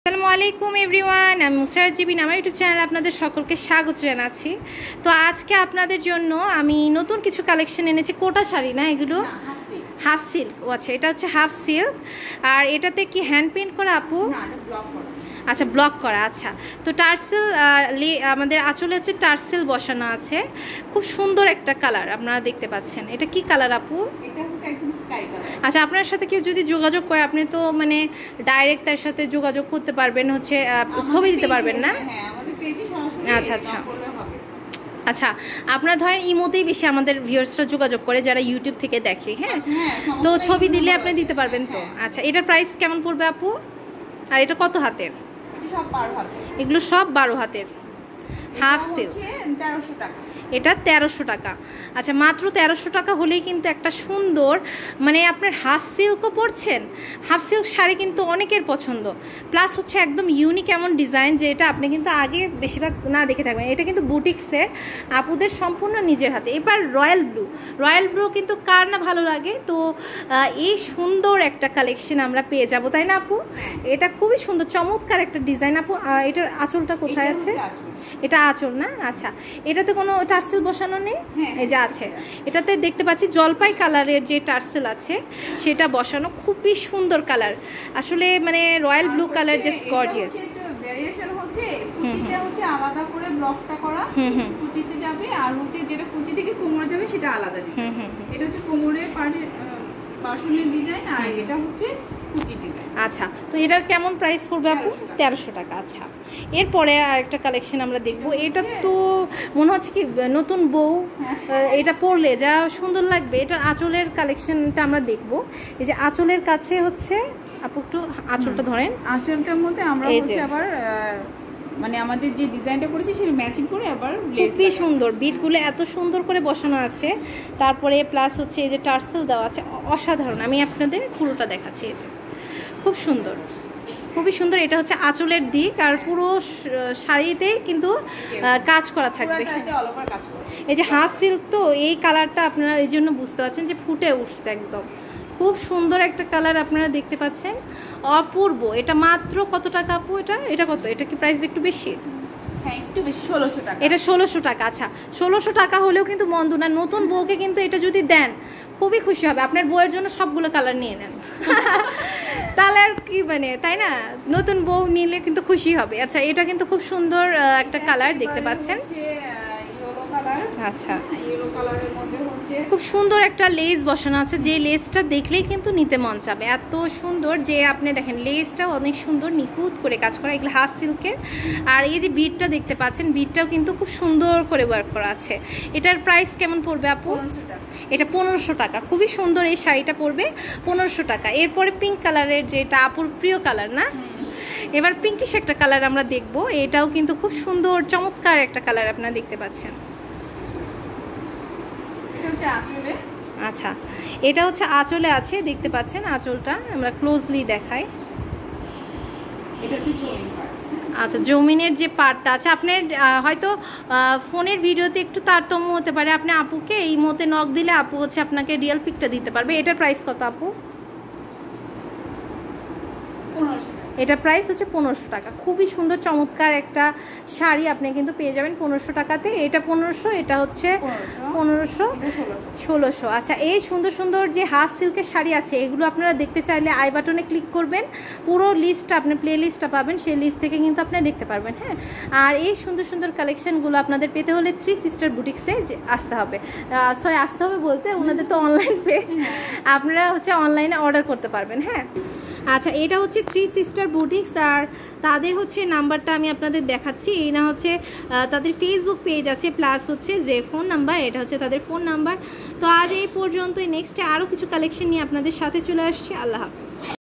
আসসালামু আলাইকুম এভরিওয়ান, আমি মুসরাত জিবিন, আমার ইউটিউব চ্যানেলে আপনাদের সকলকে স্বাগত জানাচ্ছি। তো আজকে আপনাদের জন্য আমি নতুন কিছু কালেকশন এনেছি। কোটা শাড়ি না এগুলো? Half silk. ও আচ্ছা, এটা হচ্ছে হাফ সিল্ক। আর এটাতে কি হ্যান্ড পেইন্ট করা আপু? আচ্ছা, ব্লক করা। আচ্ছা, তো টার্সেল আমাদের আঁচলে হচ্ছে টার্সেল বসানো আছে। খুব সুন্দর একটা কালার আপনারা দেখতে পাচ্ছেন। এটা কি কালার আপু? এটা হচ্ছে একদম স্কাই কালার। আচ্ছা, আপনার সাথে কেউ যদি যোগাযোগ করে আপনি তো মানে ডাইরেক্ট তার সাথে যোগাযোগ করতে পারবেন, হচ্ছে ছবি দিতে পারবেন না? হ্যাঁ, আমাদের পেজে সরাসরি আচ্ছা আচ্ছা করলে হবে। আচ্ছা, আপনারা ধরেন ইমোতেই বেশি আমাদের ভিউয়ার্সরা যোগাযোগ করে যারা ইউটিউব থেকে দেখে। হ্যাঁ, তো ছবি দিলে আপনি দিতে পারবেন তো? আচ্ছা, এটার প্রাইস কেমন পড়বে আপু? আর এটা কত হাতের? সব 12 হাতের। এগুলো সব 12 হাতের হাফ সিল্ক। 1300 টাকা। এটা 1300 টাকা। আচ্ছা, মাত্র 1300 টাকা হলেই কিন্তু একটা সুন্দর, মানে আপনার হাফ সিল্কও পরছেন। হাফ সিল্ক শাড়ি কিন্তু অনেকের পছন্দ, প্লাস হচ্ছে একদম ইউনিক এমন ডিজাইন যে এটা আপনি কিন্তু আগে বেশিরভাগ না দেখে থাকবেন। এটা কিন্তু বুটিক্সের আপুদের সম্পূর্ণ নিজের হাতে। এবার রয়্যাল ব্লু কিন্তু কার না ভালো লাগে। তো এই সুন্দর একটা কালেকশন আমরা পেয়ে যাব, তাই না আপু? এটা খুবই সুন্দর চমৎকার একটা ডিজাইন আপু। এটার আঁচলটা কোথায় আছে? এটা আঁচল না? আচ্ছা, এটাতে কোনো টার্সেল বসানো নেই? এই যে আছে, এটাতে দেখতে পাচ্ছি জলপাই কালারের যে টার্সেল আছে সেটা বসানো। খুবই সুন্দর কালার আসলে, মানে royal blue colour, just gorgeous. Variation হচ্ছে কুচিতে হচ্ছে আলাদা করে ব্লকটা করা, কুচিতে যাবে, আর হচ্ছে যেটা কুচি থেকে কোমরে যাবে সেটা আলাদা ডিজাইন। এটা হচ্ছে কোমরের পার্শ্বনের ডিজাইন, আর এটা হচ্ছে কুচি ডিজাইন। আচ্ছা, তো এটার কেমন প্রাইস পড়বে আপু? 1300 টাকা। আচ্ছা, এরপরে আরেকটা কালেকশন আমরা দেখব। এটা তো মনে হচ্ছে কি নতুন বউ এটা পরলে যা সুন্দর লাগবে। এটার আঁচলের কালেকশনটা আমরা দেখব। এই যে আঁচলের কাছে হচ্ছে আপু একটু আঁচলটা ধরেন। আঁচলটার মধ্যে আমরা হচ্ছে আবার মানে আমাদের যে ডিজাইনটা করেছি সেটা ম্যাচিং করে আবার খুবই সুন্দর বিটগুলো এত সুন্দর করে বসানো আছে। তারপরে প্লাস হচ্ছে এই যে টার্সেল দেওয়া আছে, অসাধারণ। আমি আপনাদের পুরোটা দেখাচ্ছি। এই যে খুব সুন্দর, খুবই সুন্দর। এটা হচ্ছে আঁচলের দিক, আর পুরো শাড়িতে কিন্তু কাজ করা থাকবে। এই যে হাফ সিল্ক, তো এই কালারটা আপনারা এই জন্য বুঝতে পারছেন যে ফুটে উঠছে একদম। খুব সুন্দর একটা কালার আপনারা দেখতে পাচ্ছেন, অপূর্ব। এটা মাত্র কত টাকা আপু? এটা কত? এটা কি প্রাইস একটু বেশি? হ্যাঁ, একটু বেশি, 1600 টাকা। এটা 1600 টাকা। আচ্ছা, 1600 টাকা হলেও কিন্তু মন্দ না। নতুন বউকে কিন্তু এটা যদি দেন খুবই খুশি হবে। আপনার বউয়ের জন্য সবগুলো কালার নিয়ে নেন তাহলে আর কি, মানে তাই না? নতুন বউ নিলে কিন্তু খুশি হবে। আচ্ছা, এটা কিন্তু খুব সুন্দর একটা কালার দেখতে পাচ্ছেন। আচ্ছা, খুব সুন্দর একটা লেস বসানো আছে, যে লেসটা দেখলেই কিন্তু নিতে মন চাবে। এত সুন্দর যে আপনি দেখেন লেসটাও অনেক সুন্দর, নিখুঁত করে কাজ করা। এগুলো হাফ সিল্কের। আর এই যে বিটটা দেখতে পাচ্ছেন, বিটটাও কিন্তু খুব সুন্দর করে ওয়ার্ক করা আছে। এটার প্রাইস কেমন পড়বে আপু? এটা 1500 টাকা। খুবই সুন্দর এই শাড়িটা পড়বে 1500 টাকা। এরপরে পিঙ্ক কালারের, যেটা আপুর প্রিয় কালার না? এবার পিঙ্কিশ একটা কালার আমরা দেখব। এটাও কিন্তু খুব সুন্দর চমৎকার একটা কালার আপনারা দেখতে পাচ্ছেন। আচ্ছা, এটা হচ্ছে আঁচলে আছে, দেখতে পাচ্ছেন আঁচলটা। আমরা ক্লোজলি দেখাই। আচ্ছা, জমিনের যে পার্টটা আছে, আপনার হয়তো ফোনের ভিডিওতে একটু তারতম্য হতে পারে। আপনি আপুকে এই মতে নক দিলে আপু হচ্ছে আপনাকে রিয়েল পিকটা দিতে পারবে। এটার প্রাইস কত আপু? এটা প্রাইস হচ্ছে 1500 টাকা। খুবই সুন্দর চমৎকার একটা শাড়ি আপনি কিন্তু পেয়ে যাবেন 1500 টাকাতে। এটা 1500, এটা হচ্ছে 1500, 1600। আচ্ছা, এই সুন্দর সুন্দর যে হাফ সিল্কের শাড়ি আছে এগুলো আপনারা দেখতে চাইলে আই বাটনে ক্লিক করবেন, পুরো লিস্টটা আপনি প্লে লিস্টটা পাবেন, সেই লিস্ট থেকে কিন্তু আপনি দেখতে পারবেন। হ্যাঁ, আর এই সুন্দর সুন্দর কালেকশনগুলো আপনাদের পেতে হলে 3 সিস্টার বুটিক্সে আসতে হবে। আসতে হবে বলতে ওনাদের তো অনলাইন পেজ, আপনারা হচ্ছে অনলাইনে অর্ডার করতে পারবেন। হ্যাঁ, আচ্ছা, এটা হচ্ছে 3 সিস্টার বুটিক্স, আর তাদের হচ্ছে নাম্বারটা আমি আপনাদের দেখাচ্ছি। এই না হচ্ছে তাদের ফেসবুক পেজ আছে, প্লাস হচ্ছে যে ফোন নাম্বার, এটা হচ্ছে তাদের ফোন নাম্বার। তো আজ এই পর্যন্তই। নেক্সটে আরও কিছু কালেকশন নিয়ে আপনাদের সাথে চলে আসছি। আল্লাহ হাফিজ।